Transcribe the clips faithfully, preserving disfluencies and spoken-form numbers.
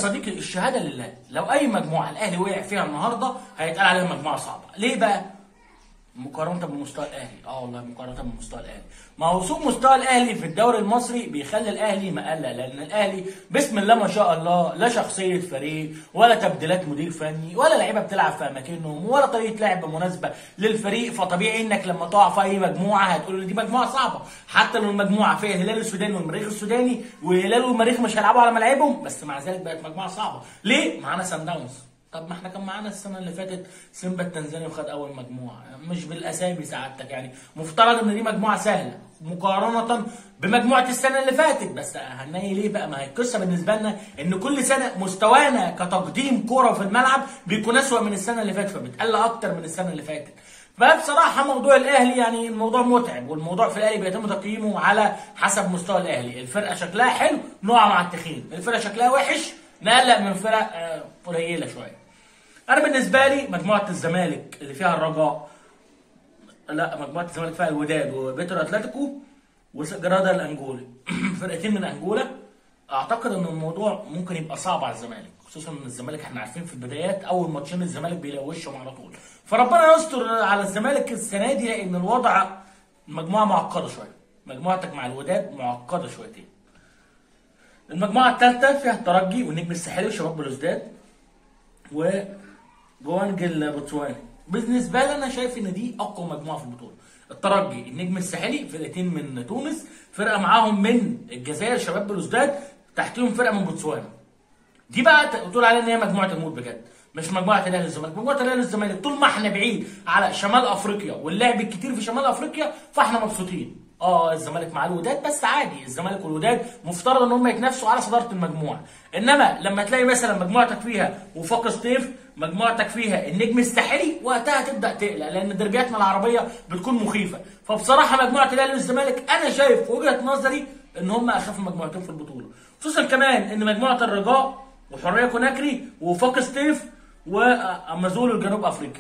صديقي الشهاده لله، لو اي مجموعه الاهلي وقع فيها النهارده هيتقال عليها مجموعه صعبه. ليه بقى؟ مقارنه بمستوى الاهلي. اه والله مقارنه بمستوى الاهلي. ما هو سوء مستوى الاهلي في الدوري المصري بيخلي الاهلي مقلق، لان الاهلي بسم الله ما شاء الله لا شخصيه فريق ولا تبديلات مدير فني ولا لعيبه بتلعب في اماكنهم ولا طريقه لعب مناسبه للفريق، فطبيعي انك لما تقع في اي مجموعه هتقول دي مجموعه صعبه، حتى لو المجموعه فيها الهلال السوداني والمريخ السوداني، والهلال والمريخ مش هيلعبوا على ملاعبهم، بس مع ذلك بقت مجموعه صعبه. ليه؟ معانا سان داونز. طب ما احنا كان معانا السنه اللي فاتت سيمبا التنزاني وخد اول مجموعه، مش بالاسامي سعادتك يعني، مفترض ان دي مجموعه سهله مقارنه بمجموعه السنه اللي فاتت، بس هنلاقي ليه بقى؟ ما هي القصه بالنسبه لنا ان كل سنه مستوانا كتقديم كوره في الملعب بيكون اسوء من السنه اللي فاتت، فبتقل اكتر من السنه اللي فاتت. فبصراحه موضوع الاهلي يعني الموضوع متعب، والموضوع في الاهلي بيتم تقييمه على حسب مستوى الاهلي، الفرقه شكلها حلو نقع مع التخين، الفرقه شكلها وحش نقلق من فرق قليله شويه. انا بالنسبه لي مجموعه الزمالك اللي فيها الرجاء، لا مجموعه الزمالك فيها الوداد وبيترو اتلتيكو وجرادا الانجولي فرقتين من انجولا. اعتقد ان الموضوع ممكن يبقى صعب على الزمالك، خصوصا ان الزمالك احنا عارفين في البدايات اول ماتشين الزمالك بيلوشهم على طول، فربنا يستر على الزمالك السنه دي، لان الوضع المجموعه معقده شويه، مجموعتك مع الوداد معقده شويتين. المجموعه الثالثه فيها الترجي والنجم الساحلي وشباب بلوزداد و جوانج البوتسواني. بالنسبه لي انا شايف ان دي اقوى مجموعه في البطوله. الترجي، النجم الساحلي، فرقتين من تونس، فرقه معاهم من الجزائر شباب بلوزداد، تحتهم فرقه من بوتسوانا. دي بقى تقول عليها ان هي مجموعه الموت بجد، مش مجموعه الاهلي والزمالك. مجموعه الاهلي والزمالك طول ما احنا بعيد على شمال افريقيا واللعب الكتير في شمال افريقيا فاحنا مبسوطين. اه الزمالك مع الوداد بس عادي، الزمالك والوداد مفترض ان هم يتنافسوا على صداره المجموعه، انما لما تلاقي مثلا مجموعتك فيها وفاق سطيف، مجموعتك فيها النجم الساحلي، وقتها تبدا تقلق لان درجاتنا العربيه بتكون مخيفه. فبصراحه مجموعه الاهلي والزمالك انا شايف في وجهه نظري ان هم اخف مجموعتين في البطوله، خصوصا كمان ان مجموعه الرجاء وحريه كوناكري وفاق سطيف وامازولو الجنوب افريقي.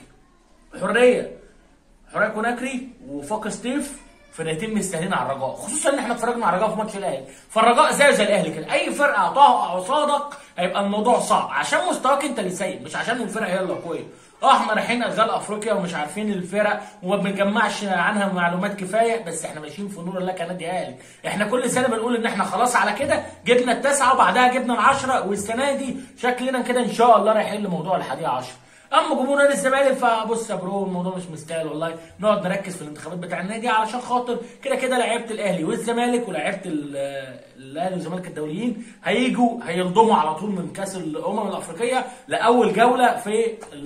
حريه حريه كوناكري وفاق سطيف فرقتين مستاهلين على الرجاء، خصوصا ان احنا اتفرجنا على الرجاء في ماتش الاهلي، فالرجاء زي زي الاهلي كده، اي فرقه هتقع قصادك هيبقى الموضوع صعب عشان مستواك انت اللي سيء، مش عشان الفرقه هي اللي قويه. اه احنا رايحين اشغال افريقيا ومش عارفين الفرق وما بنجمعش عنها معلومات كفايه، بس احنا ماشيين في نور الله كنادي اهلي. احنا كل سنه بنقول ان احنا خلاص على كده، جبنا التاسعه وبعدها جبنا العشره، والسنه دي شكلنا كده ان شاء الله رايحين لموضوع الحادية عشر. اما جمهور نادي الزمالك فبص يا برو الموضوع مش مستاهل والله، نقعد نركز في الانتخابات بتاع النادي علشان خاطر كده كده لعيبه الاهلي والزمالك ولعيبه الاهلي والزمالك الدوليين هيجوا هيلضموا على طول من كاس الامم الافريقيه لاول جوله في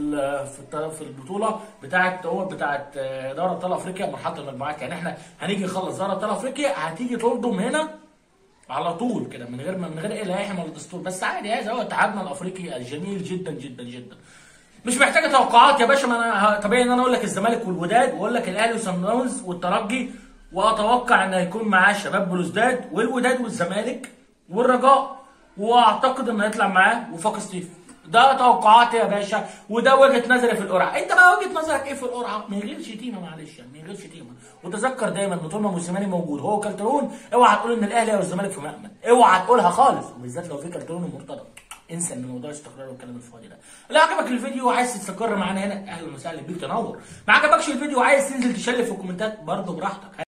في البطوله بتاعه بتاعه دوري ابطال افريقيا مرحله المجموعات. يعني احنا هنيجي نخلص دوري ابطال افريقيا هتيجي تلضم هنا على طول كده من غير من غير ايه لائحه ولا دستور، بس عادي هذا هو اتحادنا الافريقي الجميل جدا جدا جدا. مش محتاجه توقعات يا باشا، ما انا طبيعي ان انا اقول لك الزمالك والوداد واقول لك الاهلي وصن داونز والترجي، واتوقع ان هيكون معاه شباب بلوزداد والوداد والزمالك والرجاء، واعتقد ان هيطلع معاه وفاق سطيف. ده توقعاتي يا باشا، وده وجهه نظري في القرعه. انت بقى وجهه نظرك ايه في القرعه؟ من غير شتيمه معلش يعني، من غير شتيمه. وتذكر دايما ان طول ما موسيماني موجود هو كالترون، اوعى تقول ان الاهلي او الزمالك في مأمن، اوعى تقولها خالص، وبالذات لو في كالترون ومرتضى. انسى ان موضوع الاستقرار والكلام الفاضي ده. لو عجبك الفيديو وعايز تستقر معانا هنا اهلا وسهلا بيك تنور، ما عجبكش الفيديو وعايز تنزل تشلف في الكومنتات برضه براحتك.